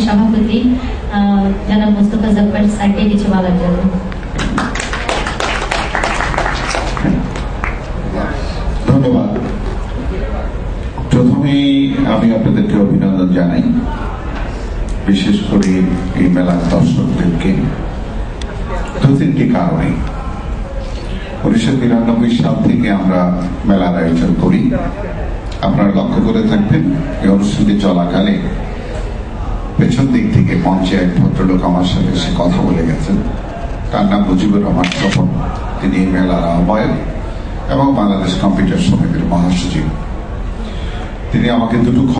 সভাপতি জনাব মোস্তফা জব্বার স্যারকে কিছু বলার জন্য। ধন্যবাদ। প্রথমেই আমি আপনাদেরকে অভিনন্দন জানাই, বিশেষ করে এই মেলার দর্শকদেরকে। দু-তিনটি কারণে 1993 সাল থেকে আমরা মেলার আয়োজন করি। আপনারা লক্ষ্য করে থাকবেন এই অনুষ্ঠানটি চলাকালে পেছন দিক থেকে মঞ্চে এক ভদ্রলোক আমার সাথে এসে কথা বলে গেছেন। তার নাম মুজিবুর রহমান স্বপন। তিনি এই মেলার আহ্বায়ক এবং বাংলাদেশ কম্পিউটার সমিতির মহাসচিব। তিনি আমাকে দুটো